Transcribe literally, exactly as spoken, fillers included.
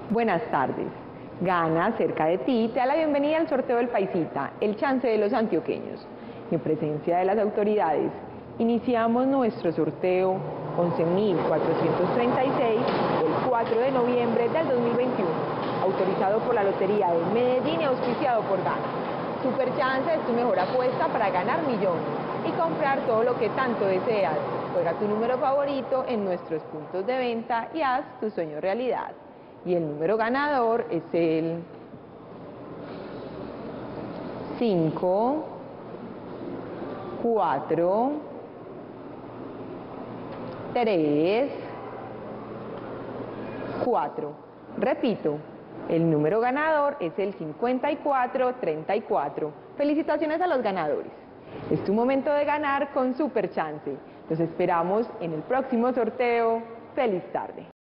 Buenas tardes. Gana cerca de ti te da la bienvenida al sorteo del Paisita, el chance de los antioqueños. En presencia de las autoridades, iniciamos nuestro sorteo once mil cuatrocientos treinta y seis el cuatro de noviembre del dos mil veintiuno, autorizado por la Lotería de Medellín y auspiciado por Gana. Superchance es tu mejor apuesta para ganar millones y comprar todo lo que tanto deseas. Juega tu número favorito en nuestros puntos de venta y haz tu sueño realidad. Y el número ganador es el cinco, cuatro, tres, cuatro. Repito, el número ganador es el cincuenta y cuatro treinta y cuatro. Felicitaciones a los ganadores. Es tu momento de ganar con Superchance. Los esperamos en el próximo sorteo. ¡Feliz tarde!